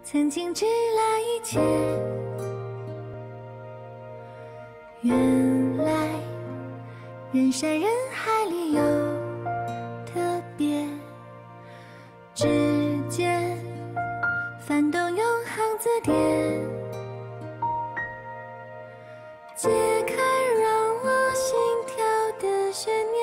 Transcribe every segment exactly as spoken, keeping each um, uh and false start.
曾经知了一切，原来人山人海里有特别，指尖翻动永恒字典，解开让我心跳的悬念，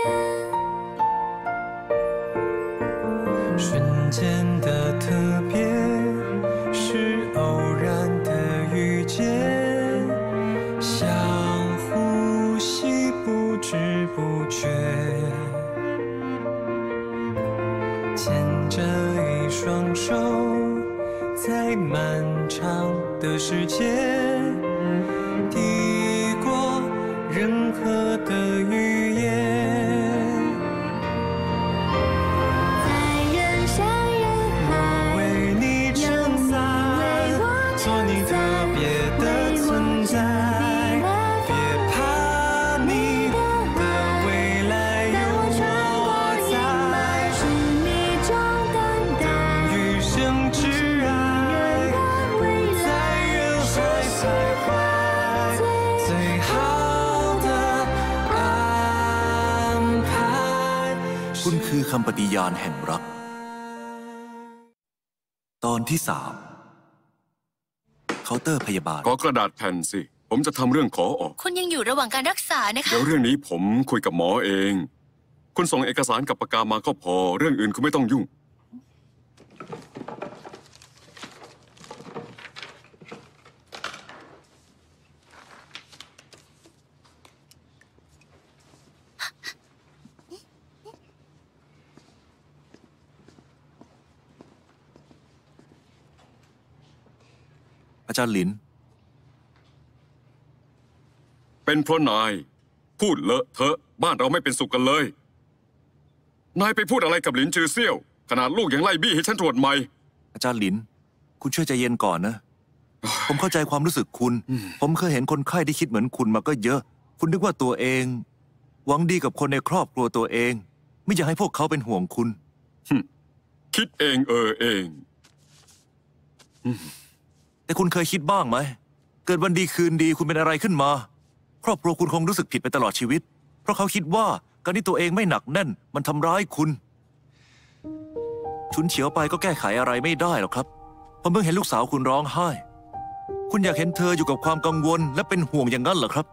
瞬间的特别是偶然的遇见，像呼吸不知不觉，牵着一双手，在漫长的时间抵过任何的语言， 在人山人海， 为你撑伞，做你特别的存在，别怕你的未来有我在， 是你中等待， 余生挚爱，在人海徘徊，最好的安排。 คุณคือคำปฏิญาณแห่งรักตอนที่สามเคาน์เตอร์พยาบาลขอกระดาษแผ่นสิผมจะทำเรื่องขอออกคุณยังอยู่ระหว่างการรักษานะคะเดี๋ยวเรื่องนี้ผมคุยกับหมอเองคุณส่งเอกสารกับปากกามาก็พอเรื่องอื่นคุณไม่ต้องยุ่งอาจารย์หลินเป็นเพราะนายพูดเลอะเทอะบ้านเราไม่เป็นสุขกันเลยนายไปพูดอะไรกับหลินจือเซี่ยวขนาดลูกยังไล่บี้ให้ฉันตรวจใหม่อาจารย์หลินคุณช่วยใจเย็นก่อนนะผมเข้าใจความรู้สึกคุณผมเคยเห็นคนไข้ที่คิดเหมือนคุณมาก็เยอะคุณนึกว่าตัวเองหวังดีกับคนในครอบครัวตัวเองไม่อยากให้พวกเขาเป็นห่วงคุณคิดเองเออเองแต่คุณเคยคิดบ้างไหมเกิดวันดีคืนดีคุณเป็นอะไรขึ้นมาครอบครัวคุณคงรู้สึกผิดไปตลอดชีวิตเพราะเขาคิดว่าการที่ตัวเองไม่หนักแน่นมันทำร้ายคุณฉุนเฉียวไปก็แก้ไขอะไรไม่ได้หรอกครับผมเพิ่งเห็นลูกสาวคุณร้องไห้คุณอยากเห็นเธออยู่กับความกังวลและเป็นห่วงอย่างนั้นเหรอครับ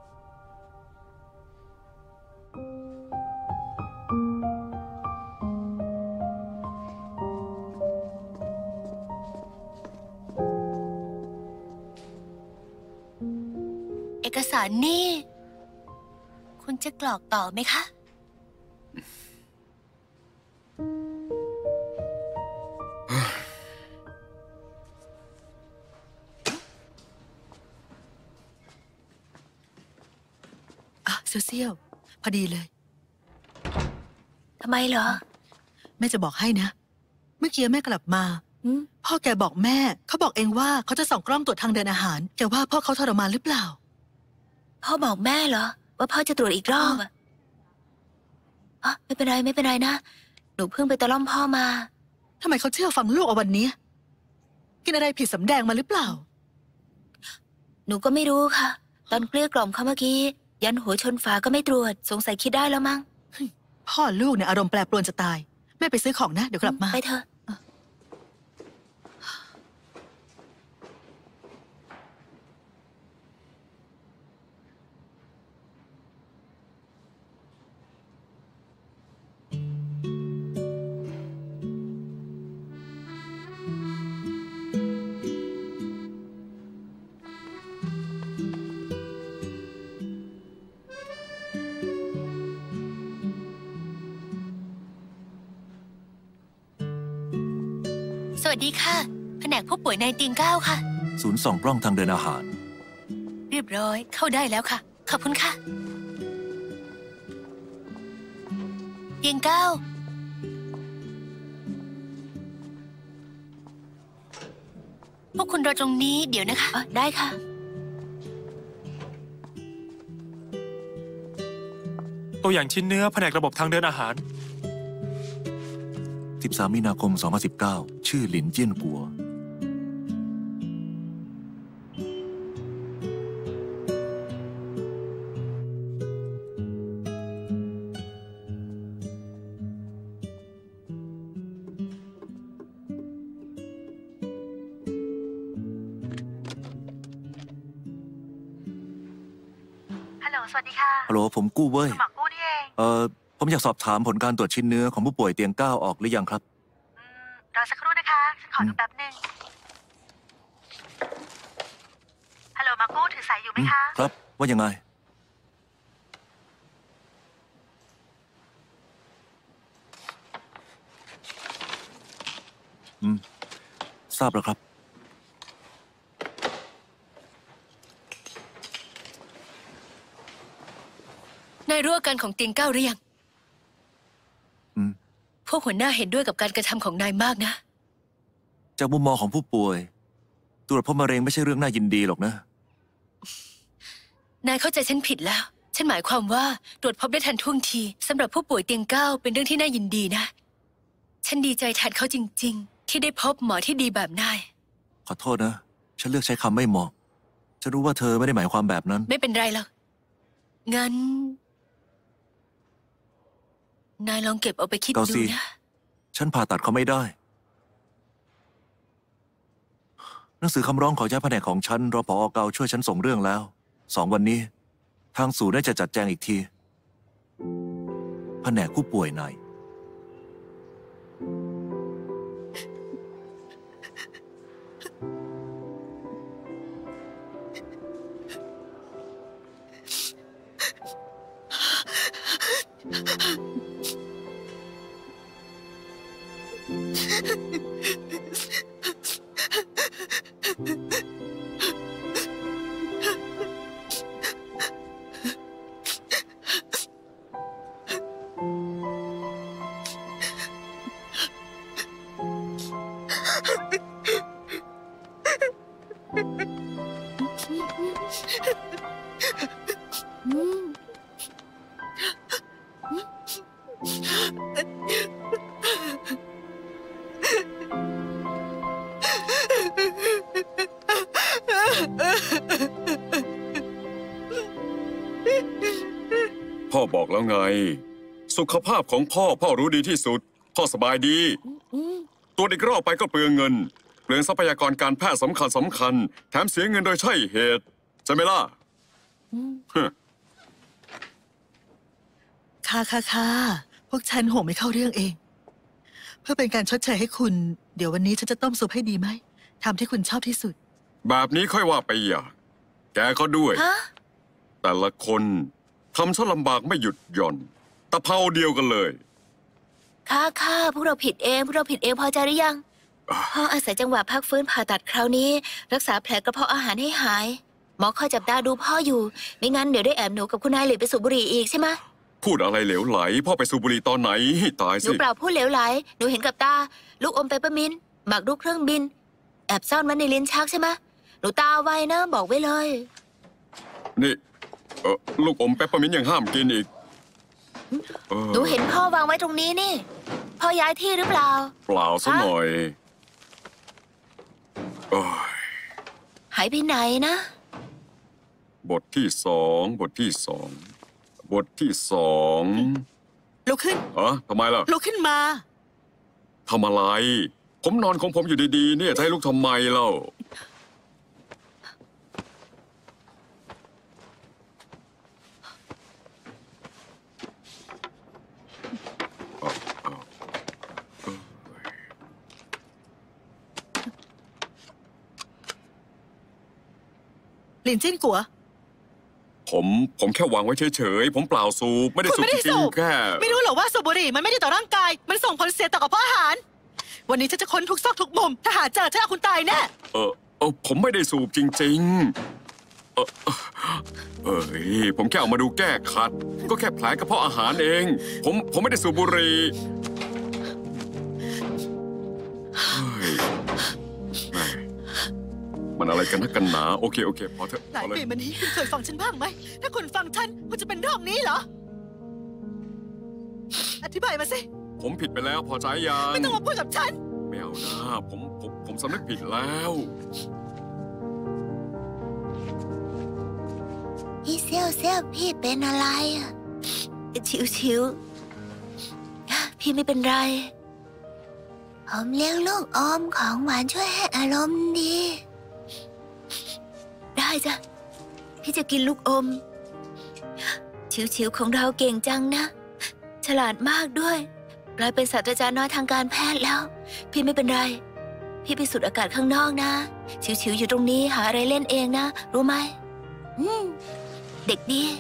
เอกสารนี่คุณจะกรอกต่อไหมคะอ่ะเซียวพอดีเลยทำไมเหรอแม่จะบอกให้นะเมื่อกี้แม่กลับมาพ่อแกบอกแม่เขาบอกเองว่าเขาจะส่องกล้องตรวจทางเดินอาหารแกว่าพ่อเขาทรมานหรือเปล่าพ่อบอกแม่เหรอว่าพ่อจะตรวจอีกรอบอะอ๋อไม่เป็นไรไม่เป็นไรนะหนูเพิ่งไปตะล่อมพ่อมาทำไมเขาเชื่อฟังลูกเอาวันนี้กินอะไรผิดสำแดงมาหรือเปล่าหนูก็ไม่รู้ค่ะตอนเกลี้ยกล่อมเขาเมื่อกี้ยันหัวชนฝาก็ไม่ตรวจสงสัยคิดได้แล้วมั้งพ่อลูกเนี่ยอารมณ์แปรปรวนจะตายแม่ไปซื้อของนะเดี๋ยวกลับมาไปเถอะสวัสดีค่ะแผนกผู้ป่วยในเตียงเก้าค่ะศูนย์ส่องกล้องทางเดินอาหารเรียบร้อยเข้าได้แล้วค่ะขอบคุณค่ะเตียงเก้าพวกคุณรอตรงนี้เดี๋ยวนะคะอ๋อได้ค่ะตัวอย่างชิ้นเนื้อแผนกระบบทางเดินอาหารสิบสามมีนาคมสองพันสิบเก้าชื่อหลินเจี้ยนกัวสวัสดีค่ะฮัลโหลผมกู้เว้ยหมอกู้นี่เองเอ่อผมอยากสอบถามผลการตรวจชิ้นเนื้อของผู้ป่วยเตียงเก้าออกหรือยังครับอืมรอสักครู่นะคะ ฉันขอดูแป๊บหนึ่งฮัลโหลหมอกู้ถือสายอยู่ไหมอืมคะครับว่ายังไง อืมทราบแล้วครับนายรู้อาการของเตียงเก้าหรือยังอืมพวกหัวหน้าเห็นด้วยกับการกระทำของนายมากนะจากมุมมองของผู้ป่วย ตรวจพบมะเร็งไม่ใช่เรื่องน่ายินดีหรอกนะนายเข้าใจฉันผิดแล้ว ฉันหมายความว่าตรวจพบได้ทันท่วงทีสำหรับผู้ป่วยเตียงเก้าเป็นเรื่องที่น่ายินดีนะ ฉันดีใจแทนเขาจริง ๆ ที่ได้พบหมอที่ดีแบบนายขอโทษนะ ฉันเลือกใช้คำไม่เหมาะฉันรู้ว่าเธอไม่ได้หมายความแบบนั้นไม่เป็นไรหรอก งั้น นายลองเก็บเอาไปคิดเกาดูซีนะฉันผ่าตัดเขาไม่ได้ หนังสือคำร้องขอย้ายแผนกของฉันรอผอเกาช่วยฉันส่งเรื่องแล้ว สองวันนี้ ทางศูนย์ได้จะจัดแจงอีกที แผนกผู้ป่วยในพ่อบอกแล้วไง สุขภาพของพ่อพ่อรู้ดีที่สุด พ่อสบายดีตัวจอีกรอบไปก็เปลืองเงินเปลืองทรัพยากรการแพทย์สำคัญสำคัญแถมเสียเงินโดยใช่เหตุใช่ไหมล่ะค่ะค่ะค่ะพวกฉันห่วงไม่เข้าเรื่องเอง เพื่อเป็นการชดเชยให้คุณ เดี๋ยววันนี้ฉันจะต้มซุปให้ดีไหมทำที่คุณชอบที่สุดแบบนี้ค่อยว่าไปอย่างแกก็ด้วยฮะแต่ละคนทำฉันลำบากไม่หยุดหย่อนตะเภาเดียวกันเลยค่ะค่ะพวกเราผิดเอง พวกเราผิดเองพอใจหรือยัง พ่ออาศัยจังหวะพักฟื้นผ่าตัดคราวนี้ รักษาแผลกระเพาะอาหารให้หาย หมอคอยจับตาดูพ่ออยู่ ไม่งั้นเดี๋ยวได้แอบหนูกับคุณนายเหลยไปสูบบุหรี่อีกใช่ไหมพูดอะไรเหลวไหล พ่อไปสูบบุหรี่ตอนไหนตายหนูสิเปล่าพูดเหลวไหล หนูเห็นกับตา ลูกอมเปปเปอร์มินต์หมากรุกเครื่องบิน แอบซ่อนไว้ในลิ้นชักใช่ไหมหนูตาไวนะบอกไว้เลยนี่เออลูกอมเปปเปอร์มินต์ยังห้ามกินอีกเออหนูเห็นพ่อวางไว้ตรงนี้นี่ พ่อย้ายที่หรือเปล่าเปล่าซะหน่อยโอ้ยหายไปไหนนะบทที่สองบทที่สองบทที่สองลุกขึ้นอ๋อทำไมล่ะลุกขึ้นมาทำอะไร ผมนอนของผมอยู่ดีๆเนี่ยจะให้ลูกทำไมเล่าเอาเอาเออหลินจิ้นกัวผมผมแค่วางไว้เฉยๆผมเปล่าสูบไม่ได้คุณสูบไม่จได้ริสูงบๆแค่ไม่รู้เหรอว่าสูบบุหรี่มันไม่ดีต่อร่างกาย มันส่งผลเสียต่อกระเพาะอาหาร วันนี้ฉันจะค้นทุกซอกทุกมุม ถ้าหาเจอฉันเอาคุณตายแน่เออเออผมไม่ได้สูบจริงๆ เออเออเอ้ยผมแค่เอามาดูแก้ขัด ก็แค่แผลกระเพาะอาหารเอง ผมผมไม่ได้สูบบุหรี่เฮ้ยแม่มันอะไรกันนักกันหนาโอเคโอเคพอเถอะหลายพอเลยปีมานี้คุณเคยฟังฉันบ้างไหม ถ้าคุณฟังฉันคุณจะเป็นโรคนี้เหรอ อธิบายมาสิผมผิดไปแล้วพอใจยังไม่ต้องมาพูดกับฉันไม่เอานะผมผมผมสำนึกผิดแล้วพี่เซี่ยวเซี่ยวพี่เป็นอะไรอ่ะ ชิวชิวพี่ไม่เป็นไร ผมเลี้ยงลูกอมของหวานช่วยให้อารมณ์ดี ได้จ้ะ พี่จะกินลูกอมชิวๆของเราเก่งจังนะ ฉลาดมากด้วยกลายเป็นศาสตราจารย์น้อยทางการแพทย์แล้ว พี่ไม่เป็นไร พี่ไปสูดอากาศข้างนอกนะ ชิวๆอยู่ตรงนี้หาอะไรเล่นเองนะ รู้ไหมอืมเด็กดี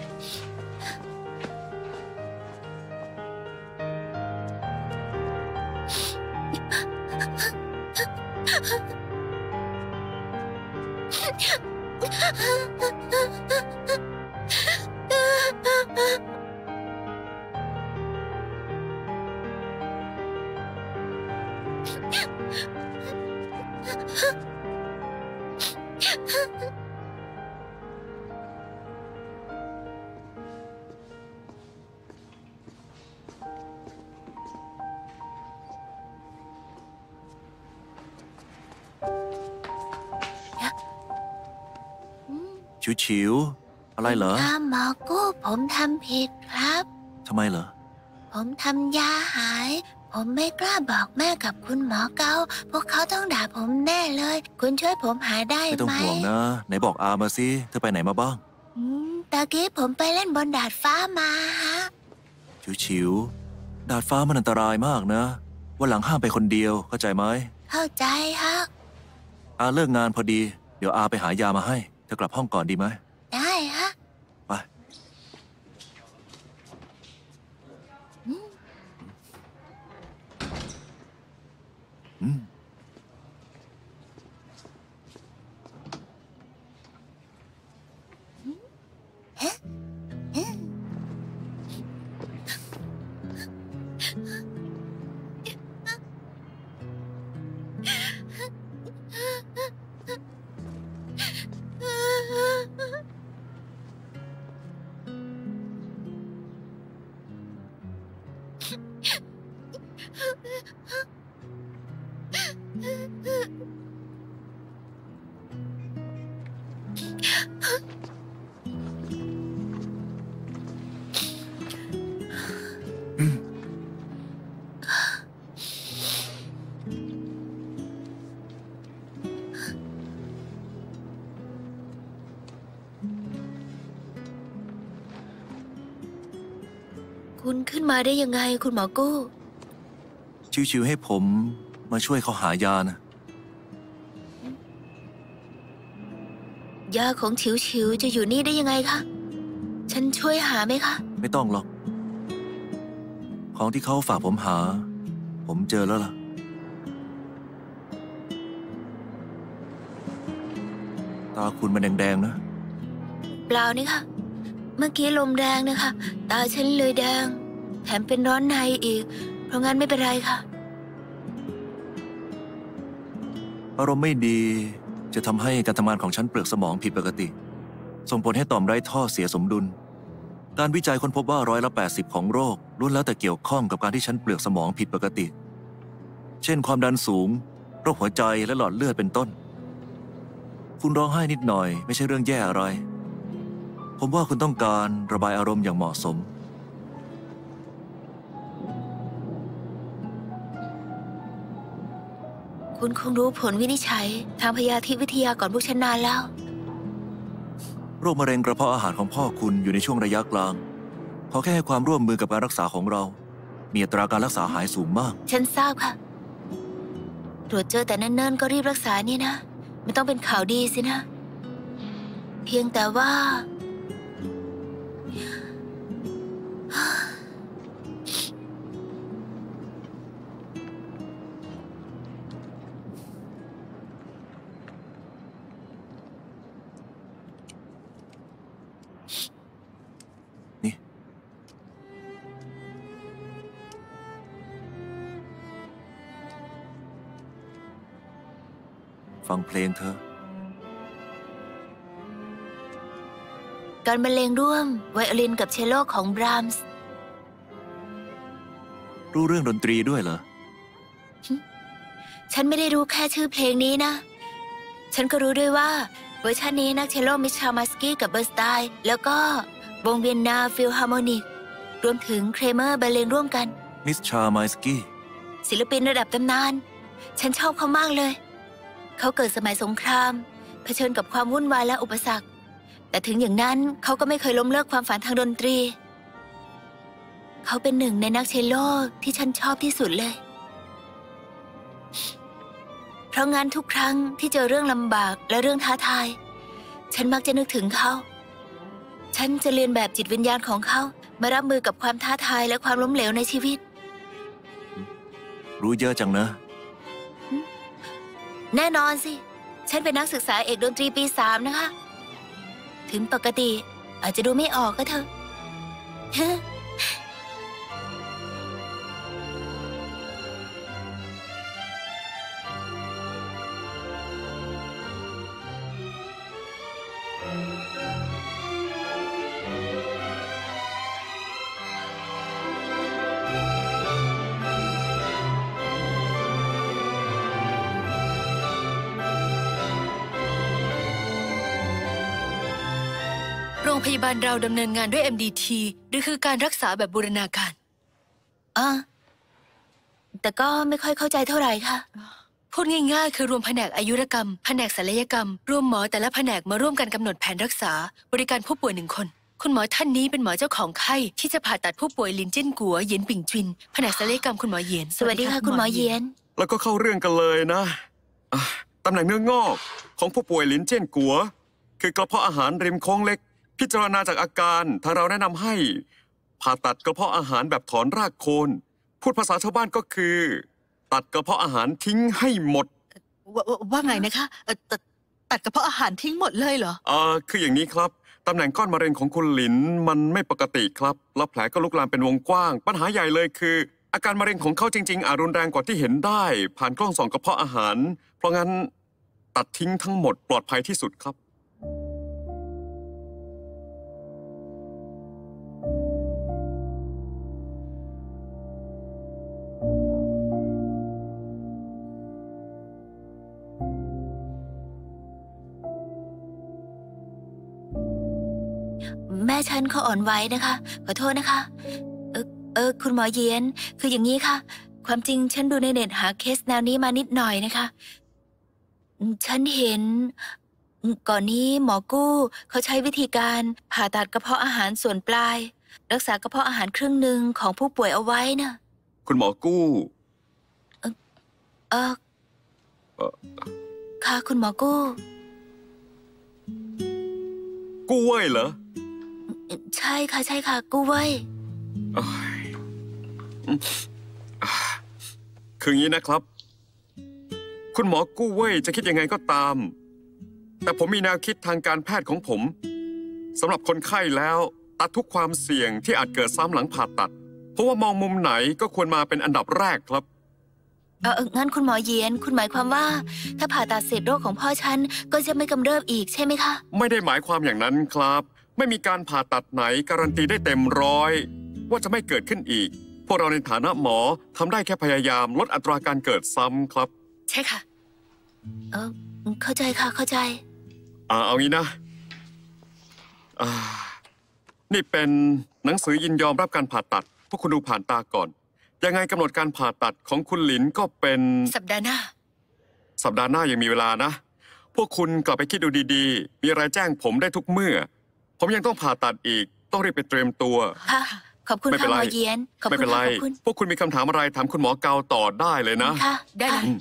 ชิวๆอะไรเหรอค่ะหมอกู้ผมทำผิดครับทำไมเหรอผมทำยาหาย ผมไม่กล้าบอกแม่กับคุณหมอเกาพวกเขาต้องด่าผมแน่เลย คุณช่วยผมหาได้ไหมไม่ต้องห่วงนะ ไหนบอกอามาสิเธอไปไหนมาบ้างอืมตะกี้ผมไปเล่นบนดาดฟ้ามาฮะชิวๆดาดฟ้ามันอันตรายมากนะวันหลังห้ามไปคนเดียวเข้าใจไหมเข้าใจฮะอาเลิกงานพอดี เดี๋ยวอาไปหายามาให้เธอกลับห้องก่อนดีไหมได้ฮะไป อืมคุณขึ้นมาได้ยังไงคุณหมอกู้ชิวๆให้ผมมาช่วยเขาหายานะยาของฉิวฉิวจะอยู่นี่ได้ยังไงคะ ฉันช่วยหาไหมคะไม่ต้องหรอก ของที่เขาฝากผมหา ผมเจอแล้วล่ะ ตาคุณมันแดงๆนะเปล่านี่ค่ะ เมื่อกี้ลมแรงนะคะ ตาฉันเลยแดง แถมเป็นร้อนในอีก เพราะงั้นไม่เป็นไรค่ะอารมณ์ไม่ดีจะทำให้การทำงานของชั้นเปลือกสมองผิดปกติ ส่งผลให้ต่อมไร้ท่อเสียสมดุล การวิจัยค้นพบว่าร้อยละแปดสิบของโรคล้วนแล้วแต่เกี่ยวข้องกับการที่ชั้นเปลือกสมองผิดปกติ เช่นความดันสูง โรคหัวใจและหลอดเลือดเป็นต้น คุณร้องไห้นิดหน่อยไม่ใช่เรื่องแย่อะไร ผมว่าคุณต้องการระบายอารมณ์อย่างเหมาะสมคุณคงรู้ผลวินิจฉัยทางพยาธิวิทยาก่อนพวกฉันนานแล้วโรคมะเร็งกระเพาะอาหารของพ่อคุณอยู่ในช่วงระยะกลางขอแค่ให้ความร่วมมือกับการรักษาของเรา มีอัตราการรักษาหายสูงมากฉันทราบค่ะ ตรวจเจอแต่เนิ่นๆก็รีบรักษาเนี่ยนะ ไม่ต้องเป็นข่าวดีสินะ เพียงแต่ว่านี่ ฟังเพลงเธอการบรรเลงร่วมไวโอลินกับเชลโลของบรามส์รู้เรื่องดนตรีด้วยเหรอฉันไม่ได้รู้แค่ชื่อเพลงนี้นะ ฉันก็รู้ด้วยว่าเวอร์ชันนี้นักเชลโลมิชามาสกี้กับเบอร์สไตน์แล้วก็วงเวียนนาฟิลฮาร์โมนิกรวมถึงเครเมอร์บรรเลงร่วมกันมิสชาไมสกี้ศิลปินระดับตำนาน ฉันชอบเขามากเลย เขาเกิดสมัยสงคราม เผชิญกับความวุ่นวายและอุปสรรคแต่ถึงอย่างนั้นเขาก็ไม่เคยล้มเลิกความฝันทางดนตรี เขาเป็นหนึ่งในนักเชลโลที่ฉันชอบที่สุดเลย เพราะงั้นทุกครั้งที่เจอเรื่องลำบากและเรื่องท้าทายฉันมักจะนึกถึงเขา ฉันจะเรียนแบบจิตวิญญาณของเขามารับมือกับความท้าทายและความล้มเหลวในชีวิตรู้เยอะจังนะแน่นอนสิ ฉันเป็นนักศึกษาเอกดนตรีปีสามนะคะ ถึงปกติอาจจะดูไม่ออกก็เถอะโรงพยาบาลเราดำเนินงานด้วย เอ็ม ดี ที หรือคือการรักษาแบบบูรณาการอ่าแต่ก็ไม่ค่อยเข้าใจเท่าไหร่ค่ะพูดง่ายๆคือรวมแผนกอายุรกรรม แผนกศัลยกรรม รวมหมอแต่ละแผนกมาร่วมกันกำหนดแผนรักษา บริการผู้ป่วยหนึ่งคน คุณหมอท่านนี้เป็นหมอเจ้าของไข้ที่จะผ่าตัดผู้ป่วยลินจิ้นกัวเหยียนปิ่งจินแผนกศัลยกรรมคุณหมอเหยียนสวัสดีค่ะคุณหมอเหยียนแล้วก็เข้าเรื่องกันเลยนะอ่ะตำแหน่งเนื้องอกของผู้ป่วยลิ้นเจี้ยนกัว คือกระเพาะอาหารริมโค้งเล็ก พิจารณาจากอาการทางเราแนะนำให้ผ่าตัดกระเพาะอาหารแบบถอนรากโคน พูดภาษาชาวบ้านก็คือ ตัดกระเพาะอาหารทิ้งให้หมดว่าว่าว่าไงนะคะเอ่อตัดตัดกระเพาะอาหารทิ้งหมดเลยเหรอเอ่อคืออย่างนี้ครับตำแหน่งก้อนมะเร็งของคุณหลินมันไม่ปกติครับแล้วแผลก็ลุกลามเป็นวงกว้าง ปัญหาใหญ่เลยคือ อาการมะเร็งของเขาจริงๆอาจรุนแรงกว่าที่เห็นได้ ผ่านกล้องส่องกระเพาะอาหาร เพราะงั้นตัดทิ้งทั้งหมดปลอดภัยที่สุดครับแม่ฉันเขาอ่อนไหวนะคะ ขอโทษนะคะ เออเออคุณหมอเหยียน คืออย่างนี้ค่ะ ความจริงฉันดูในเน็ตหาเคสแนวนี้มานิดหน่อยนะคะ ฉันเห็น ก่อนนี้หมอกู้เขาใช้วิธีการผ่าตัดกระเพาะอาหารส่วนปลาย รักษากระเพาะอาหารครึ่งหนึ่งของผู้ป่วยเอาไว้นะคุณหมอกู้เออเออค่ะคุณหมอกู้กู้เว้ยเหรอใช่ค่ะใช่ค่ะกู้ไว้อ้ายอืมอ่าคืออย่างนี้นะครับ คุณหมอกู้เว้ยจะคิดยังไงก็ตาม แต่ผมมีแนวคิดทางการแพทย์ของผมสำหรับคนไข้แล้วตัดทุกความเสี่ยงที่อาจเกิดซ้ำหลังผ่าตัด เพราะว่ามองมุมไหนก็ควรมาเป็นอันดับแรกครับเออเอองั้นคุณหมอเหยียน คุณหมายความว่า ถ้าผ่าตัดเสร็จโรคของพ่อฉันก็จะไม่กำเริบอีกใช่ไหมคะไม่ได้หมายความอย่างนั้นครับ ไม่มีการผ่าตัดไหนการันตีได้เต็มร้อย ว่าจะไม่เกิดขึ้นอีก พวกเราในฐานะหมอทำได้แค่พยายามลดอัตราการเกิดซ้ำครับใช่ค่ะเออเข้าใจค่ะเข้าใจอ่าเอางี้นะอ่านี่เป็นหนังสือยินยอมรับการผ่าตัด พวกคุณดูผ่านตาก่อน ยังไงกำหนดการผ่าตัดของคุณหลินก็เป็นสัปดาห์หน้าสัปดาห์หน้ายังมีเวลานะ พวกคุณกลับไปคิดดูดีๆ มีอะไรแจ้งผมได้ทุกเมื่อ ผมยังต้องผ่าตัดอีก ต้องรีบไปเตรียมตัวค่ะ ขอบคุณไม่ค่ะเป็นหมไรอเหยียน ขอบไม่คุเป็ณนไรค่ะขอบคุณพวกคุณมีคำถามอะไรถามคุณหมอเกาต่อได้เลยนะค่ะได้เลยค่ะ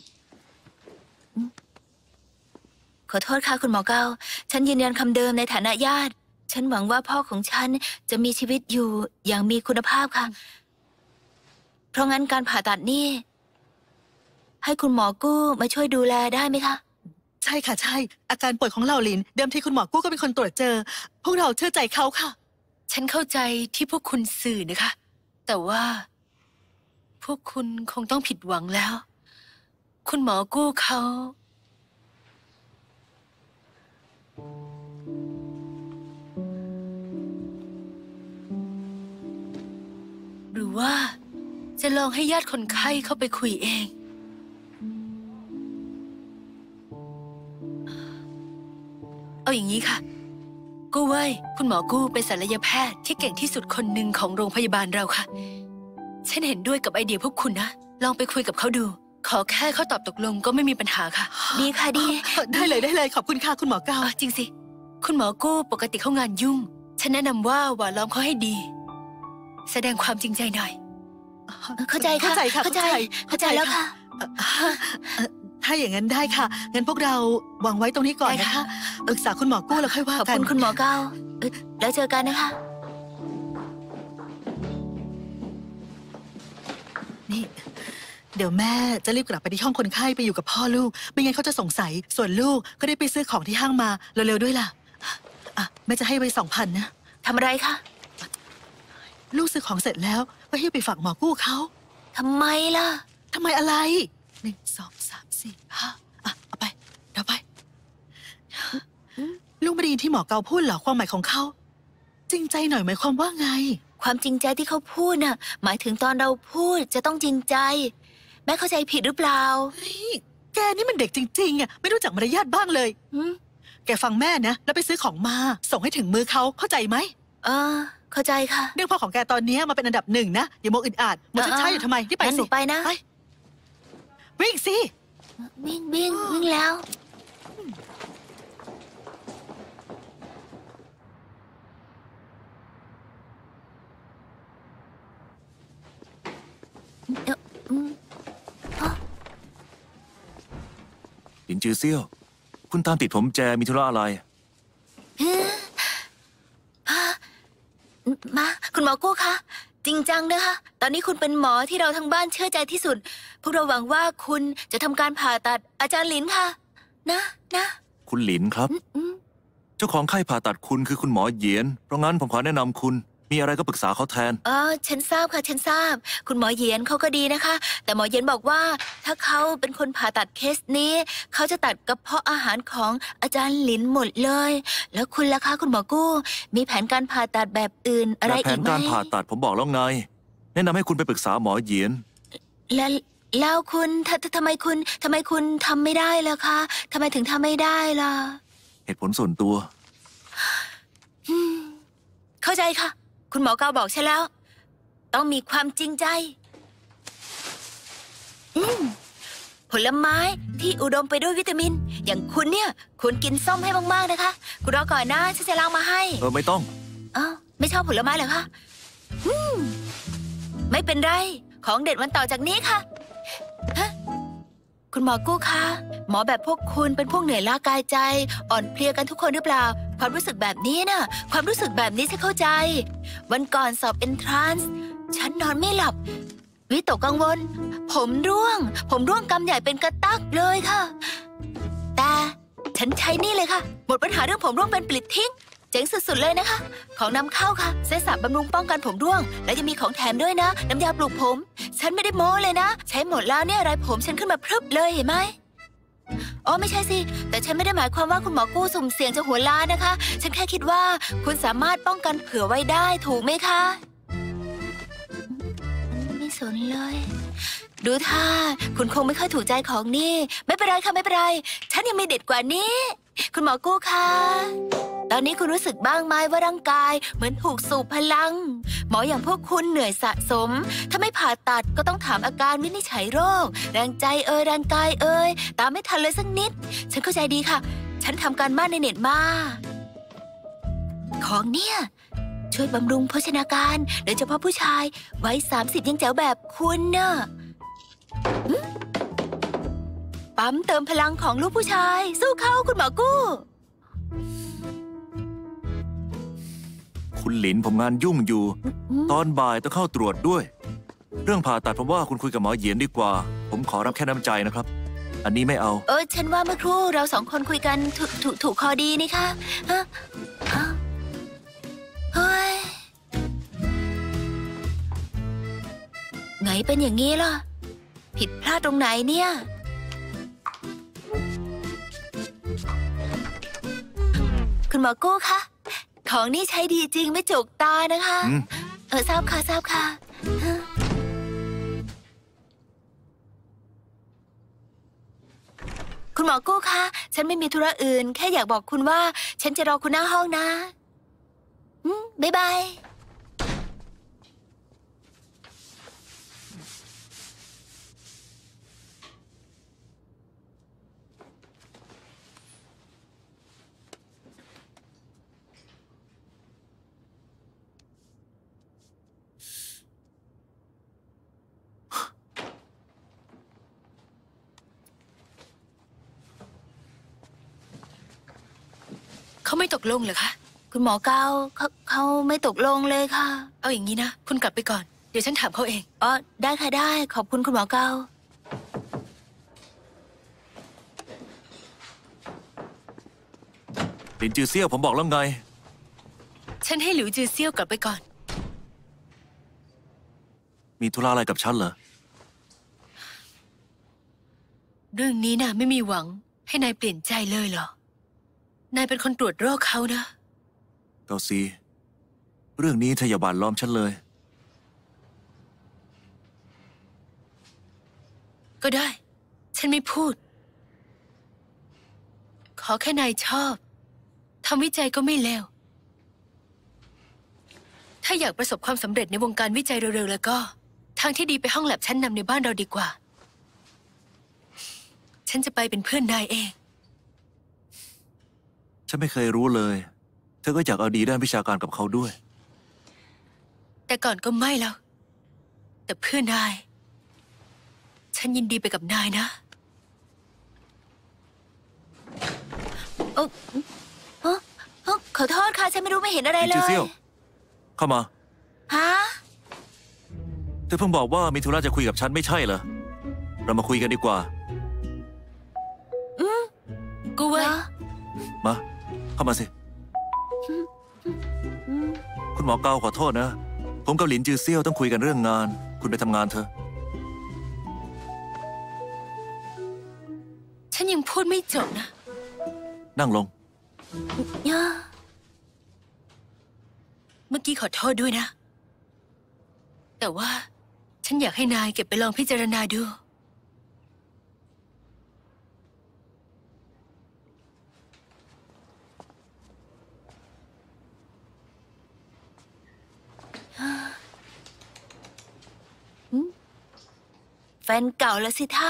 ขอโทษค่ะคุณหมอเกาฉันยืนยันคำเดิมในฐานะญาติ ฉันหวังว่าพ่อของฉันจะมีชีวิตอยู่อย่างมีคุณภาพค่ะ เพราะงั้นการผ่าตัดนี่ ให้คุณหมอกู้มาช่วยดูแลได้ไหมคะใช่ค่ะใช่ อาการป่วยของเหล่าลิน เดิมทีคุณหมอกู้ก็เป็นคนตรวจเจอ พวกเราเชื่อใจเขาค่ะฉันเข้าใจที่พวกคุณสื่อนะคะ แต่ว่า พวกคุณคงต้องผิดหวังแล้ว คุณหมอกู้เขา หรือว่าจะลองให้ญาติคนไข้เข้าไปคุยเอง เอาอย่างนี้ค่ะ กู้เว้ย คุณหมอกู้เป็นศัลยแพทย์ที่เก่งที่สุดคนหนึ่งของโรงพยาบาลเราค่ะ ฉันเห็นด้วยกับไอเดียพวกคุณนะ ลองไปคุยกับเขาดู ขอแค่เขาตอบตกลงก็ไม่มีปัญหาค่ะดีค่ะดีได้เลยได้เลยขอบคุณค่ะคุณหมอเกาอ๋อจริงสิคุณหมอกู้ปกติเขางานยุ่ง ฉันแนะนำว่าหวานล้อมเขาให้ดี แสดงความจริงใจหน่อยเข้าใจค่ะเข้าใจค่ะเข้าใจเข้าใจแล้วค่ะเอ่อเอ่อถ้าอย่างนั้นได้ค่ะ งั้นพวกเราวางไว้ตรงนี้ก่อนได้นะค่ะคะปรึกษาคุณหมอกู้แล้วค่อยว่าขอบกันคุณคุณหมอเกาเอ้ยแล้วเจอกันนะคะนี่ เดี๋ยวแม่จะรีบกลับไปที่ห้องคนไข้ไปอยู่กับพ่อลูก ไม่งั้นเขาจะสงสัย ส่วนลูกก็ได้ไปซื้อของที่ห้างมาเร็วๆด้วยล่ะอ่ะแม่จะให้ไว้สองพันนะทำอะไรคะลูกซื้อของเสร็จแล้วก็ให้ไปฝากหมอกู้เขาทำไมล่ะทำไมอะไรหนึ่งสองสามสี่ห้าอ่ะเอาไปเดี๋ยวไป ลูกไม่ได้ยินที่หมอเกาพูดเหรอความหมายของเขาจริงใจหน่อยหมายความว่าไงความจริงใจที่เขาพูดน่ะ หมายถึงตอนเราพูดจะต้องจริงใจ แม่เข้าใจผิดหรือเปล่าเฮ้ยแกนี่มันเด็กจริงๆอ่ะไม่รู้จักมารยาทบ้างเลยหืมแกฟังแม่นะแล้วไปซื้อของมา ส่งให้ถึงมือเขาเข้าใจไหมเออเข้าใจค่ะเรื่องพ่อของแกตอนนี้มาเป็นอันดับหนึ่งนะอย่าโมอึดอัดมัวช้าๆอยู่ทำไมที่ไปงั้นหสินูไปนะไปวิ่งสิวิ่งวิ่งวิ่งแล้ว เอ่ออืมหลินจือเซี่ยว คุณตามติดผมแจมีธุระอะไรมา คุณหมอกู้คะจริงจังนะคะ ตอนนี้คุณเป็นหมอที่เราทั้งบ้านเชื่อใจที่สุด พวกเราหวังว่าคุณจะทำการผ่าตัดอาจารย์หลินค่ะ นะนะคุณหลินครับอืมเจ้าของไข้ผ่าตัดคุณคือคุณหมอเหยียน เพราะงั้นผมขอแนะนำคุณ มีอะไรก็ปรึกษาเขาแทนอ๋อฉันทราบค่ะฉันทราบ คุณหมอเหยียนเขาก็ดีนะคะ แต่หมอเหยียนบอกว่า ถ้าเขาเป็นคนผ่าตัดเคสนี้ เขาจะตัดกระเพาะอาหารของอาจารย์หลินหมดเลย แล้วคุณล่ะคะคุณหมอกู้ มีแผนการผ่าตัดแบบอื่นอะไรและแผอีนกไหมการผ่าตัดผมบอกแล้วไง แนะนำให้คุณไปปรึกษาหมอเหยียนแล้วแล้วคุณทททำไมคุณทำไมคุณทำไม่ได้ล่ะคะทำไมถึงทำไม่ได้ล่ะเหตุผลส่วนตัวอืมเข้าใจค่ะ คุณหมอเกาบอกใช่แล้ว ต้องมีความจริงใจ อืมผลไม้ที่อุดมไปด้วยวิตามิน อย่างคุณเนี่ยคุณกินส้มให้มากๆนะคะ คุณรอก่อนนะฉันจะล้างมาให้เออไม่ต้องอ้าวไม่ชอบผลไม้เหรอคะอืมไม่เป็นไร ของเด็ดวันต่อจากนี้ค่ะฮะคุณหมอกู้คะหมอแบบพวกคุณเป็นพวกเหนื่อยล้ากายใจ อ่อนเพลียกันทุกคนหรือเปล่า ความรู้สึกแบบนี้น่ะ ความรู้สึกแบบนี้ฉันเข้าใจ วันก่อนสอบเอนทรานซ์ฉันนอนไม่หลับ วิตกกังวล ผมร่วง ผมร่วงกำใหญ่เป็นกระตักเลยค่ะ แต่ฉันใช้นี่เลยค่ะ หมดปัญหาเรื่องผมร่วงเป็นปลิดทิ้ง เจ๋งสุดๆเลยนะคะ ของนำเข้าค่ะเซตสับบำรุงป้องกันผมร่วง และยังมีของแถมด้วยนะ น้ำยาปลูกผม ฉันไม่ได้โม้เลยนะ ใช้หมดแล้วเนี่ยอะไรผมฉันขึ้นมาพรึบเลยเห็นไหมอ๋อไม่ใช่สิ แต่ฉันไม่ได้หมายความว่าคุณหมอกู้สุ่มเสี่ยงจะหัวล้านนะคะ ฉันแค่คิดว่าคุณสามารถป้องกันเผื่อไว้ได้ถูกไหมคะไม่สนเลย ดูท่าคุณคงไม่ค่อยถูกใจของนี่ ไม่เป็นไรค่ะไม่เป็นไร ฉันยังมีเด็ดกว่านี้ คุณหมอกู้คะตอนนี้คุณรู้สึกบ้างไหมว่าร่างกายเหมือนถูกสูบพลัง หมออย่างพวกคุณเหนื่อยสะสม ถ้าไม่ผ่าตัดก็ต้องถามอาการวินิจฉัยโรค แรงใจเอ่ยแรงกายเอ่ยตามไม่ทันเลยสักนิด ฉันเข้าใจดีค่ะ ฉันทำการบ้านในเน็ตมา ของเนี่ยช่วยบำรุงโภชนาการโดยเฉพาะผู้ชายวัยสามสิบยังแจ๋วแบบคุณน่ะหึปั๊มเติมพลังของลูกผู้ชาย สู้เขาคุณหมอกู้คุณหลินผมงานยุ่งอยู่ ตอนบ่ายต้องเข้าตรวจด้วย เรื่องผ่าตัดผมว่าคุณคุยกับหมอเหยียนดีกว่า ผมขอรับแค่น้ำใจนะครับ อันนี้ไม่เอาเออฉันว่าเมื่อครู่เราสองคนคุยกันถูกถูกถูกคอดีนี่คะฮะฮะเฮ้ยไงเป็นอย่างนี้ล่ะ ผิดพลาดตรงไหนเนี่ย คุณหมอกู้คะของนี่ใช้ดีจริงไม่จกตานะคะอืมเออทราบค่ะทราบค่ะฮะคุณหมอกู้คะฉันไม่มีธุระอื่น แค่อยากบอกคุณว่า ฉันจะรอคุณหน้าห้องนะอืมบ๊ายบายอเขาไม่ตกลงเหรอคะคุณหมอเกาเขาเขาไม่ตกลงเลยค่ะเอาอย่างนี้นะ คุณกลับไปก่อน เดี๋ยวฉันถามเขาเองอ๋อได้ค่ะได้ขอบคุณคุณหมอเกาหลินจือเซี่ยวผมบอกแล้วไงฉันให้หลิวจือเซี่ยวกลับไปก่อนมีธุระอะไรกับฉันเหรอเรื่องนี้น่ะไม่มีหวังให้นายเปลี่ยนใจเลยเหรอ นายเป็นคนตรวจโรคเขานะเกาซี เรื่องนี้เธออย่าบานล้อมฉันเลยก็ได้ ฉันไม่พูด ขอแค่นายชอบทำวิจัยก็ไม่เลว ถ้าอยากประสบความสำเร็จในวงการวิจัยเร็วๆแล้วก็ ทางที่ดีไปห้องแลบชั้นนำในบ้านเราดีกว่า ฉันจะไปเป็นเพื่อนนายเองฉันไม่เคยรู้เลย เธอก็อยากเอาดีด้านวิชาการกับเขาด้วยแต่ก่อนก็ไม่แล้ว แต่เพื่อนนาย ฉันยินดีไปกับนายนะเออเออเออขอโทษค่ะฉันไม่รู้ไม่เห็นอะไรหลินเลจือเซี่ยยวเข้ามาฮะเธอเพิ่งบอกว่ามีธุระจะคุยกับฉันไม่ใช่เหรอ เรามาคุยกันดีกว่ากูเว้ยเหรอมา เข้ามาสิ คุณหมอเกาขอโทษนะ ผมกับหลินจือเซี่ยวต้องคุยกันเรื่องงาน คุณไปทำงานเถอะฉันยังพูดไม่จบนะนั่งลงย่าเมื่อกี้ขอโทษด้วยนะ แต่ว่าฉันอยากให้นายเก็บไปลองพิจารณาดูแฟนเก่าแล้วสิท่า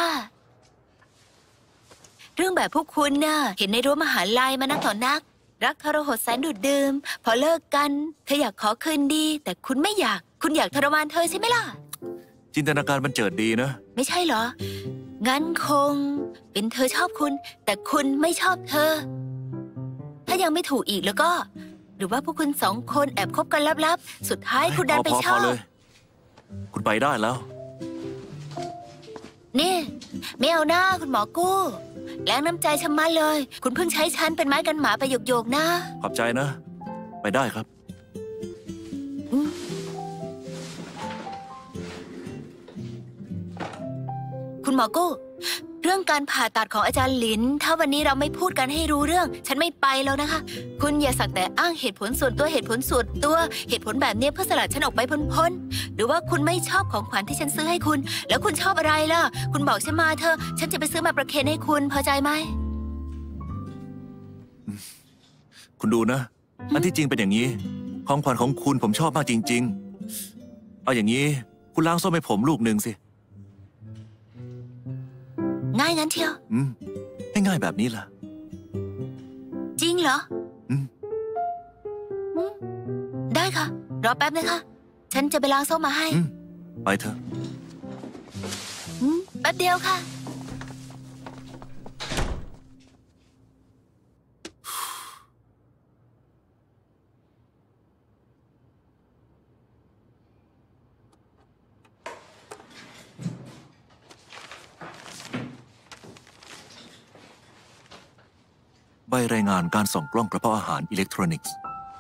เรื่องแบบพวกคุณน่ะเห็นในรั้วมหาลัยมานักต่อนัก รักทรหดแสนดูดดื่มพอเลิกกันเธออยากขอคืนดี แต่คุณไม่อยาก คุณอยากทรมานเธอใช่ไหมล่ะจินตนาการมันเจิดดีนะไม่ใช่เหรอ งั้นคง เป็นเธอชอบคุณ แต่คุณไม่ชอบเธอ ถ้ายังไม่ถูกอีกแล้วก็ หรือว่าพวกคุณสองคนแอบคบกันลับๆสุดท้ายคุณดันไปพอชพออบ เลย คุณไปได้แล้วนี่ไม่เอาหน้าคุณหมอกู้แรงน้ำใจชะมัดเลย คุณเพิ่งใช้ฉันเป็นไม้กันหมาไปโยกๆนะขอบใจนะ ไปได้ครับคุณหมอกู้เรื่องการผ่าตัดของอาจารย์หลิน ถ้าวันนี้เราไม่พูดกันให้รู้เรื่อง ฉันไม่ไปแล้วนะคะ คุณอย่าสักแต่อ้างเหตุผลส่วนตัวเหตุผลส่วนตัวเหตุผลแบบนี้เพื่อสลัดฉันออกไปพ้นๆหรือว่าคุณไม่ชอบของขวัญที่ฉันซื้อให้คุณ แล้วคุณชอบอะไรล่ะ คุณบอกฉันมาเถอะฉันจะไปซื้อมาประเคนให้คุณพอใจไหมคุณดูนะ อันที่จริงเป็นอย่างนี้ ของขวัญของคุณผมชอบมากจริง ๆ เอาอย่างนี้ คุณล้างส้มให้ผมลูกหนึ่งสิง่ายงั้นเชียวอืมง่ายๆแบบนี้ล่ะจริงเหรออืมอืมได้ค่ะ รอแป๊บนะคะ ฉันจะไปล้างส้มมาให้อืมไปเถอะอืมแป๊บเดียวค่ะใบรายงานการส่องกล้องกระเพาะอาหารอิเล็กทรอนิกส์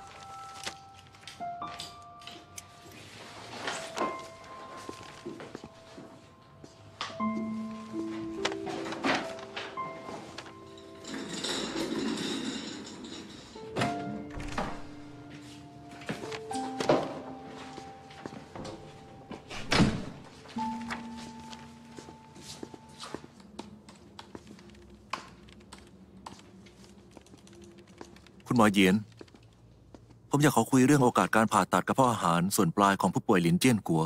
คุณหมอเหยียน ผมอยากขอคุยเรื่องโอกาสการผ่าตัดกระเพาะอาหารส่วนปลายของผู้ป่วยหลินเจี้ยนกัว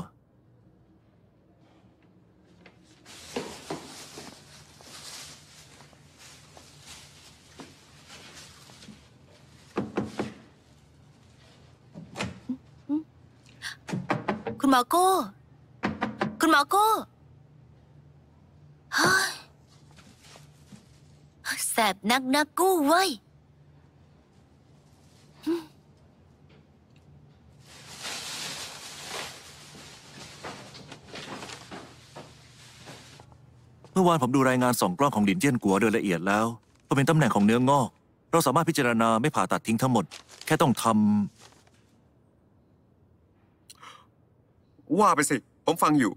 คุณหมอกู้ คุณหมอกู้เฮ้ยแสบนักนักกู้เว้ยมื่อวานผมดูรายงานส่องกล้องของหลินเจี้ยนกัวโดยละเอียดแล้วก็เป็นตำแหน่งของเนื้องอกเราสามารถพิจารณาไม่ผ่าตัดทิ้งทั้งหมดแค่ต้องทว่าไปสิ ผมฟังอยู่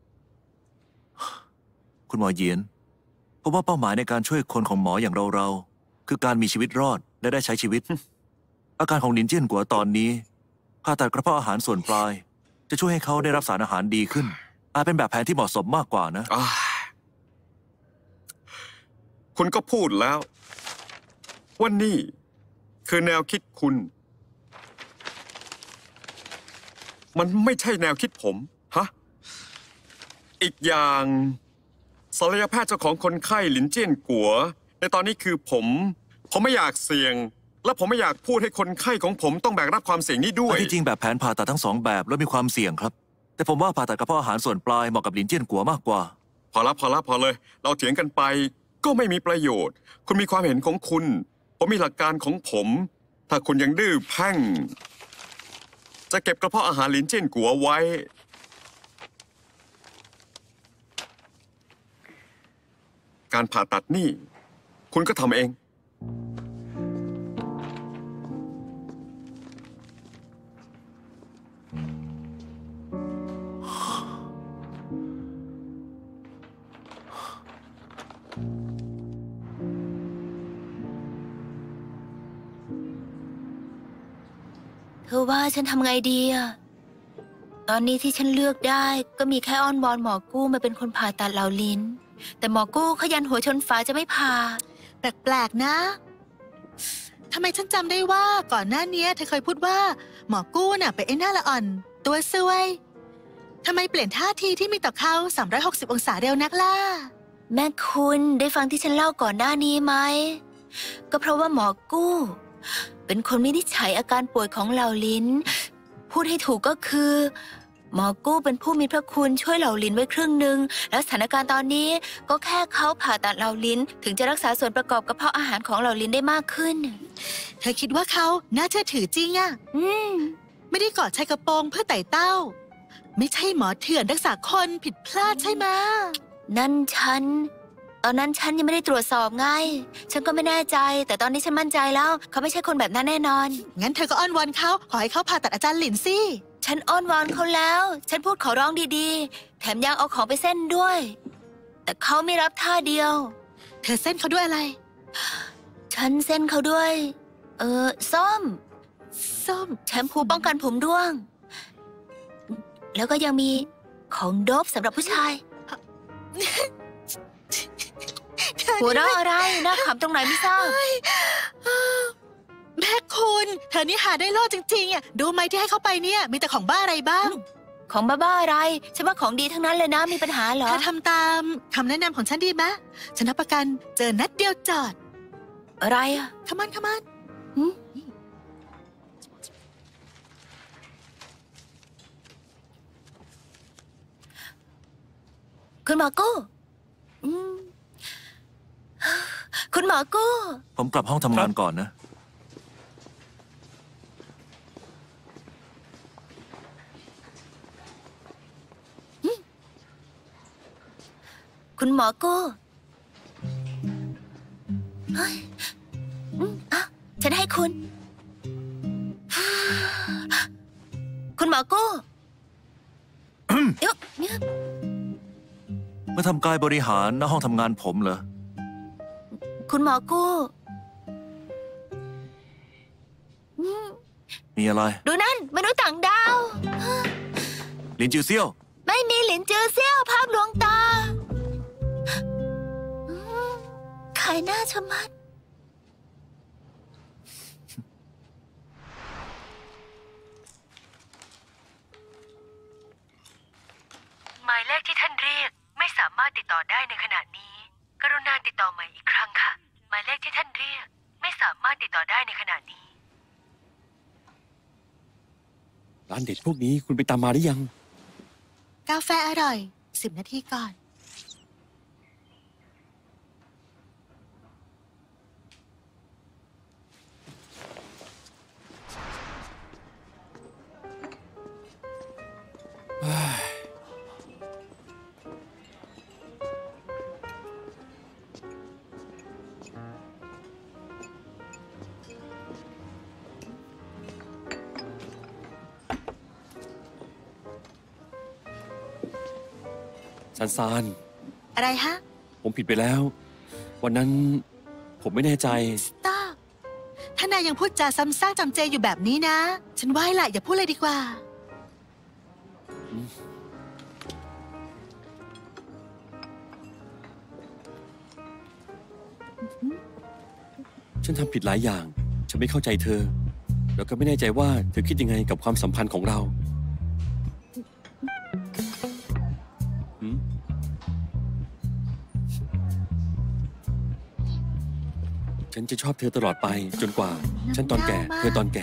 ำคุณหมอเหยียนผมว่าเป้าหมายในการช่วยคนของหมออย่างเราๆคือการมีชีวิตรอดและได้ใช้ชีวิต อาการของหลินเจี้ยนกัวตอนนี้ผ่าตัดกระเพาะอาหารส่วนปลายจะช่วยให้เขาได้รับสารอาหารดีขึ้นอาจเป็นแบบแผนที่เหมาะสมมากกว่านะคุณก็พูดแล้วว่านี่คือแนวคิดคุณมันไม่ใช่แนวคิดผมฮะอีกอย่างศัลยแพทย์เจ้าของคนไข้หลินเจี้ยนกัวในตอนนี้คือผมผมไม่อยากเสี่ยงและผมไม่อยากพูดให้คนไข้ของผมต้องแบกรับความเสี่ยงนี้ด้วยที่จริงแบบแผนผ่าตัดทั้งสองแบบแล้วมีความเสี่ยงครับแต่ผมว่าผ่าตัดกระเพาะอาหารส่วนปลายเหมาะกับหลินเจี้ยนกัวมากกว่าพอละพอละพอเลยเราเถียงกันไปก็ไม่มีประโยชน์คุณมีความเห็นของคุณผมมีหลักการของผมถ้าคุณยังดื้อแพ่งจะเก็บกระเพาะอาหารหลินเจี้ยนกัวไว้การผ่าตัดนี่คุณก็ทำเองเธอว่าฉันทำไงดีอะตอนนี้ที่ฉันเลือกได้ก็มีแค่อ้อนวอนหมอกู้มาเป็นคนผ่าตัดเหลาลิ้นแต่หมอกู้เขายันหัวชนฝาจะไม่ผ่าแปลกๆนะทำไมฉันจำได้ว่าก่อนหน้านี้เธอเคยพูดว่าหมอกู้น่ะเป็นไอ้หน้าละอ่อนตัวซวยทำไมเปลี่ยนท่าทีที่มีต่อเขาสามร้อยหกสิบองศาเร็วนักล่ะแม่คุณได้ฟังที่ฉันเล่าก่อนหน้านี้ไหมก็เพราะว่าหมอกู้เป็นคนวินิจฉัยอาการป่วยของเหลาลิ้นพูดให้ถูกก็คือหมอกู้เป็นผู้มีพระคุณช่วยเหลาลิ้นไว้ครึ่งหนึ่งแล้วสถานการณ์ตอนนี้ก็แค่เขาผ่าตัดเหลาลิ้นถึงจะรักษาส่วนประกอบกระเพาะอาหารของเหลาลิ้นได้มากขึ้นเธอคิดว่าเขาน่าเชื่อถือจริงอะอืมไม่ได้กอดชายกระโปรงเพื่อไต่เต้าไม่ใช่หมอเถื่อนรักษาคนผิดพลาดใช่ไหมนั่นฉันตอนนั้นฉันยังไม่ได้ตรวจสอบไงฉันก็ไม่แน่ใจแต่ตอนนี้ฉันมั่นใจแล้วเขาไม่ใช่คนแบบนั้นแน่นอนงั้นเธอก็อ้อนวอนเขาขอให้เขาผ่าตัดอาจารย์หลินสิฉันอ้อนวอนเขาแล้วฉันพูดขอร้องดีๆแถมยังเอาของไปเส้นด้วยแต่เขาไม่รับท่าเดียวเธอเส้นเขาด้วยอะไรฉันเส้นเขาด้วยเออส้มส้มแชมพูป้องกันผมร่วงแล้วก็ยังมีของโดบสำหรับผู้ชายหัวเราะอะไรน่าขำตรงไหนไม่ทราบแม่คุณเธอนี่หาได้โลดจริงๆอ่ะดูไหมที่ให้เขาไปเนี่ยมีแต่ของบ้าอะไรบ้างของบ้าๆอะไรฉันว่าของดีทั้งนั้นเลยนะมีปัญหาเหรอถ้าทำตามคำแนะนำของฉันดีไหมฉันรับประกันเจอนัดเดียวจอดอะไรอ่ะขมันขมันคุณหมอกู้คุณหมอกู้ผมกลับห้องทำงานก่อนนะคุณหมอกู้เฮ้ยอ่ะฉันให้คุณคุณหมอกู้เดี๋ยวมาทำกายบริหารณห้องทำงานผมเหรอคุณหมอกู้มีอะไรดูนั่นมนุษย์ต่างดาวหลินจือเซี่ยวไม่มีหลินจือเซี่ยวภาพลวงตาขายหน้าชะมัดหมายเลขที่ท่านเรียกไม่สามารถติดต่อได้ในขณะนี้กรุณาติดต่อใหม่อีกครั้งค่ะหมายเลขที่ท่านเรียกไม่สามารถติดต่อได้ในขณะนี้ร้านเด็ดพวกนี้คุณไปตามมาหรือยังกาแฟอร่อยสิบนาทีก่อนซันซานอะไรฮะผมผิดไปแล้ว วันนั้นผมไม่แน่ใจสตาร์ถ้านายยังพูดจาซ้ำซากจำเจอยู่แบบนี้นะ ฉันว่าแหละอย่าพูดเลยดีกว่าฉันทำผิดหลายอย่าง ฉันไม่เข้าใจเธอ แล้วก็ไม่แน่ใจว่าเธอคิดยังไงกับความสัมพันธ์ของเราหืมฉันจะชอบเธอตลอดไปจนกว่า ฉันตอนแก่ เธอตอนแก่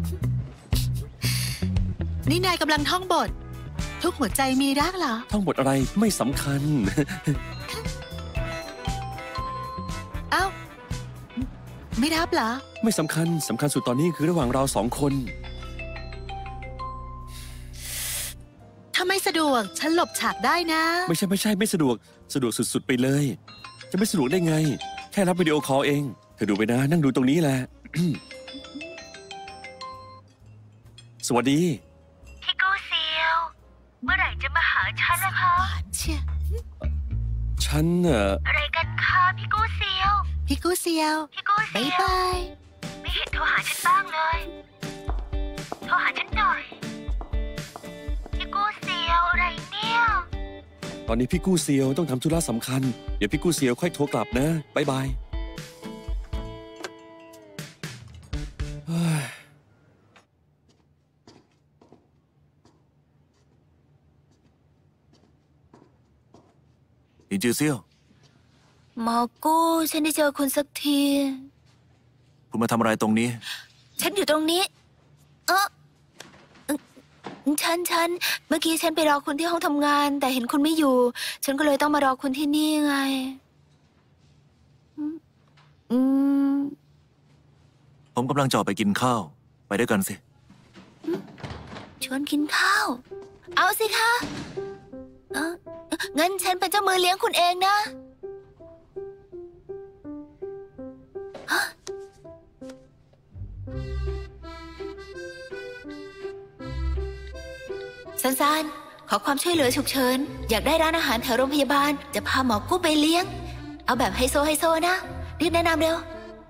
นี่นายกำลังท่องบท ทุกหัวใจมีรักเหรอท่องบทอะไรไม่สำคัญเอ้า ไม่รับเหรอไม่สำคัญ สำคัญสุดตอนนี้คือระหว่างเราสองคนถ้าไม่สะดวก ฉันหลบฉากได้นะไม่ใช่ไม่ใช่ไม่สะดวก สะดวกสุดๆไปเลย จะไม่สะดวกได้ไง แค่รับวิดีโอคอลเอง เธอดูไปนะ นั่งดูตรงนี้แหละ สวัสดีพี่กูเซียว เมื่อไหร่จะมาหาฉันล่ะคะเชี่ยฉันเอ่ออะไรกันคะพี่กูเซียวพี่กูเซียวพี่กูเซีบายยวบายไม่เห็นโทรหาฉันบ้างเลย โทรหาฉันหน่อย พี่กูเซียวอะไรเนี่ยตอนนี้พี่กู้เซียวต้องทำธุระสำคัญ เดี๋ยวพี่กู้เซียวค่อยโทรกลับนะบ๊ายบายเฮ้ยลินจือเซี่ยวหมอกู้ฉันได้เจอคุณสักทีคุณมาทำอะไรตรงนี้ฉันอยู่ตรงนี้ เออเอ่อฉันฉันเมื่อกี้ฉันไปรอคุณที่ห้องทำงาน แต่เห็นคุณไม่อยู่ ฉันก็เลยต้องมารอคุณที่นี่ไง อืมอืมผมกำลังจะออกไปกินข้าว ไปด้วยกันสิชวนกินข้าว เอาสิคะเอองั้นฉันเป็นเจ้ามือเลี้ยงคุณเองนะฮะซันซานขอความช่วยเหลือฉุกเฉิน อยากได้ร้านอาหารแถวโรงพยาบาล จะพาหมอกู้ไปเลี้ยง เอาแบบไฮโซไฮโซนะ รีบแนะนำเร็ว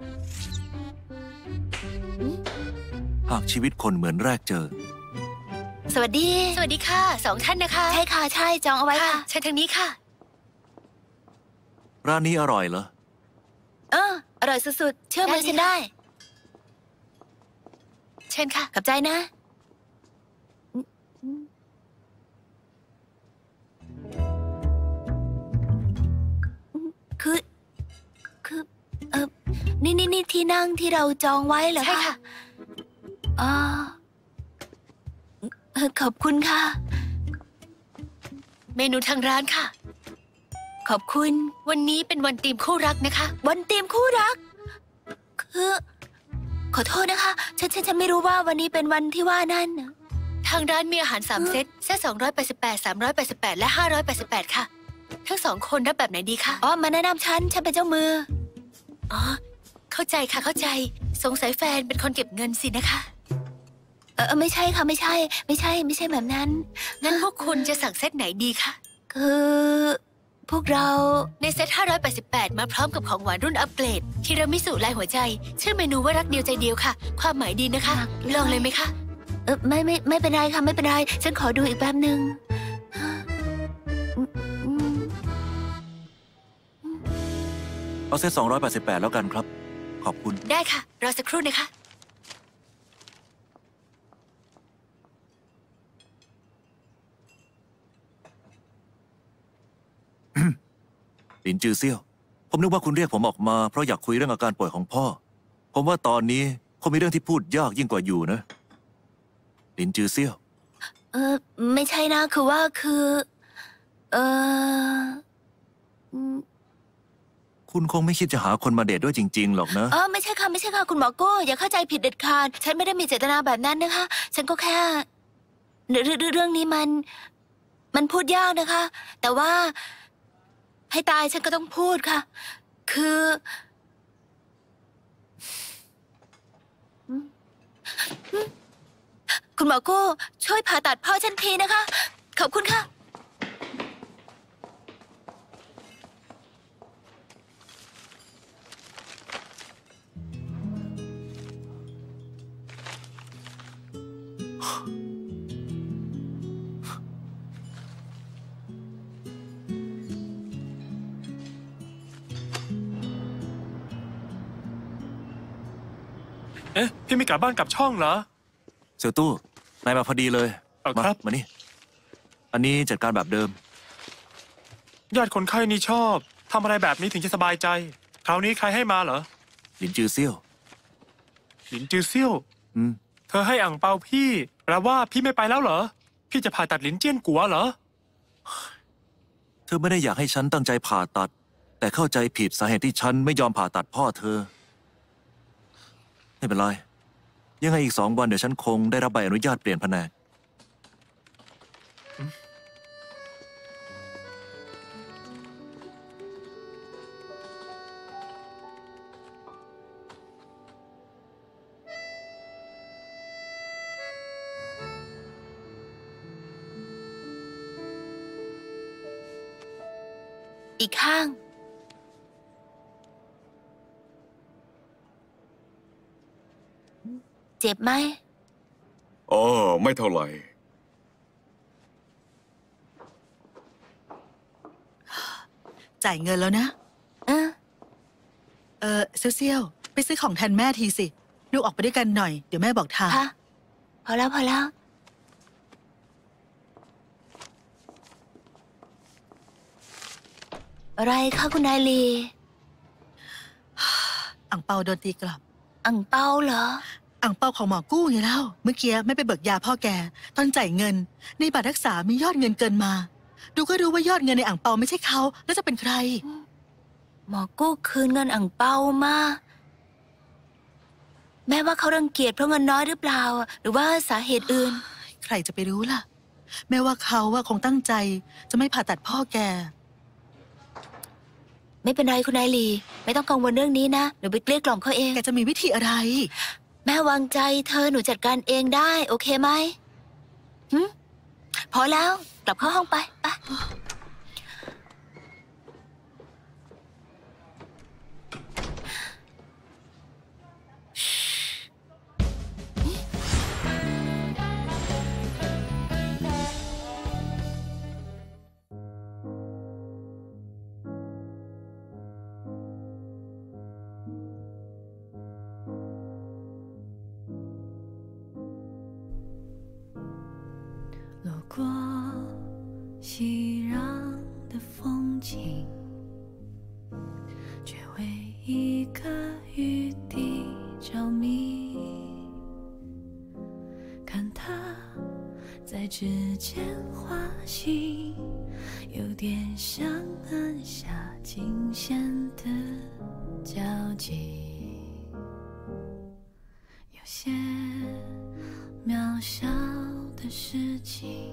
หากชีวิตคนเหมือนแรกเจอสวัสดีสวัสดีค่ะ สองท่านนะคะใช่ค่ะ ใช่จองเอาไว้ค่ะค่ะเชิญทางนี้ค่ะร้านนี้อร่อยเหรอเอออร่อยสุดๆ เชื่อมือฉันได้เชิญค่ะขอบใจนะ คือ คือ เออนี่นี่นี่ที่นั่งที่เราจองไว้เหรอใช่ค่ะอ๋อเออขอบคุณค่ะเมนูทางร้านค่ะขอบคุณวันนี้เป็นวันธีมคู่รักนะคะวันเตรียมคู่รัก คือ ขอโทษนะคะ ฉันฉันฉันไม่รู้ว่าวันนี้เป็นวันที่ว่านั่นน่ะทางร้านมีอาหารสามเซตเซตสองร้อยแปดสิบแปด สามร้อยแปดสิบแปด และห้าร้อยแปดสิบแปดค่ะ ทั้งสองคนรับแบบไหนดีคะอ๋อ มาแนะนำฉัน ฉันเป็นเจ้ามืออ๋อ เข้าใจค่ะ เข้าใจ สงสัยแฟนเป็นคนเก็บเงินสินะคะเออไม่ใช่ค่ะ ไม่ใช่ ไม่ใช่ ไม่ใช่แบบนั้นงั้นพวกคุณจะสั่งเซตไหนดีคะคือ พวกเราในเซตห้าร้อยแปดสิบแปดมาพร้อมกับของหวานรุ่นอัปเกรดทีรามิสุลายหัวใจ ชื่อเมนูว่ารักเดียวใจเดียวค่ะ ความหมายดีนะคะ ลองเลยไหมคะเออไม่ไม่ไม่เป็นไรค่ะ ไม่เป็นไร ฉันขอดูอีกแป๊บหนึ่งอืมอืมเอาเซตสองร้อยแปดสิบแปดแล้วกันครับ ขอบคุณได้ค่ะ รอสักครู่นะคะลินจือเซี่ยว ผมนึกว่าคุณเรียกผมออกมาเพราะอยากคุยเรื่องอาการป่วยของพ่อ ผมว่าตอนนี้คงมีเรื่องที่พูดยากยิ่งกว่าอยู่นะ ลินจือเซี่ยวเออไม่ใช่นะ คือว่าคือ เอออืมคุณคงไม่คิดจะหาคนมาเดทด้วยจริงๆหรอกนะเออไม่ใช่ค่ะ ไม่ใช่ค่ะ คุณหมอโก้อย่าเข้าใจผิดเด็ดขาด ฉันไม่ได้มีเจตนาแบบนั้นนะคะ ฉันก็แค่เรื่องเรื่องนี้มัน มันพูดยากนะคะ แต่ว่า ให้ตายฉันก็ต้องพูดค่ะ คือคุณหมอโก้ช่วยผ่าตัดพ่อฉันทีนะคะ ขอบคุณค่ะเอ๊ะ พี่ไม่กลับบ้านกลับช่องเหรอเสี่ยวตู้นายมาพอดีเลยเอามาครับมานี่อันนี้จัดการแบบเดิมญาติคนไข้นี่ชอบทำอะไรแบบนี้ถึงจะสบายใจ คราวนี้ใครให้มาเหรอหลินจือเซี่ยวหลินจือเซี่ยวอืมเธอให้อ่างเปาพี่แปลว่าพี่ไม่ไปแล้วเหรอ พี่จะผ่าตัดหลินเจี้ยนกัวเหรอเธอไม่ได้อยากให้ฉันตั้งใจผ่าตัด แต่เข้าใจผิดสาเหตุที่ฉันไม่ยอมผ่าตัดพ่อเธอ ไม่เป็นไร ยังไงอีกสองวันเดี๋ยวฉันคงได้รับใบอนุญาตเปลี่ยนแผนกอีกข้าง เจ็บไหมอ๋อไม่เท่าไหร่จ่ายเงินแล้วนะเออเออเซี่ยวๆไปซื้อของแทนแม่ทีสิลูกออกไปด้วยกันหน่อย เดี๋ยวแม่บอกทางพะพอแล้วพอแล้ว อะไรคะคุณนายลีอ่างเปาโดนตีกลับอ่างเปาเหรออ่างเปาของหมอกู้ไงเล่า เมื่อกี้ไม่ไปเบิกยาพ่อแก ตอนจ่ายเงิน ในบัตรรักษามียอดเงินเกินมา ดูก็รู้ว่ายอดเงินในอ่างเปาไม่ใช่เขา แล้วจะเป็นใครหมอกู้คืนเงินอ่างเปามา แม่ว่าเขารังเกียจเพราะเงินน้อยหรือเปล่า หรือว่าสาเหตุอื่นใครจะไปรู้ล่ะ แม่ว่าเขาว่าคงตั้งใจจะไม่ผ่าตัดพ่อแกไม่เป็นไรคุณนายลี ไม่ต้องกังวลเรื่องนี้นะหนูไปเกลี้ยกล่อมเขาเองแกจะมีวิธีอะไรแม่วางใจเธอหนูจัดการเองได้ โอเคไหมหึพอแล้วกลับเข้าห้องไปไป路过熙攘的风景，却为一个雨滴着迷。看它在指尖滑行，有点像按下琴弦的交集，有些渺小的事情，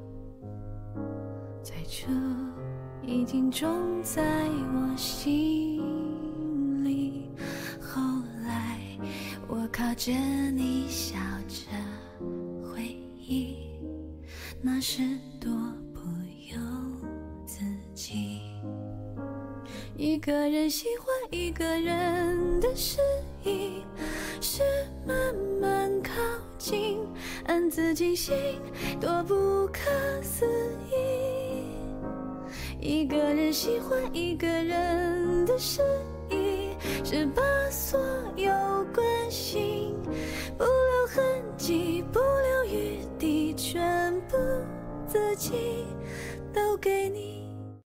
最初已经种在我心里。后来我靠着你笑着回忆，那是多不由自己。一个人喜欢一个人的失意，是慢慢靠近，暗自惊醒，多不可思议。一个人喜欢一个人的失意，是把所有关心不留痕迹，不留余地，全部自己都给你。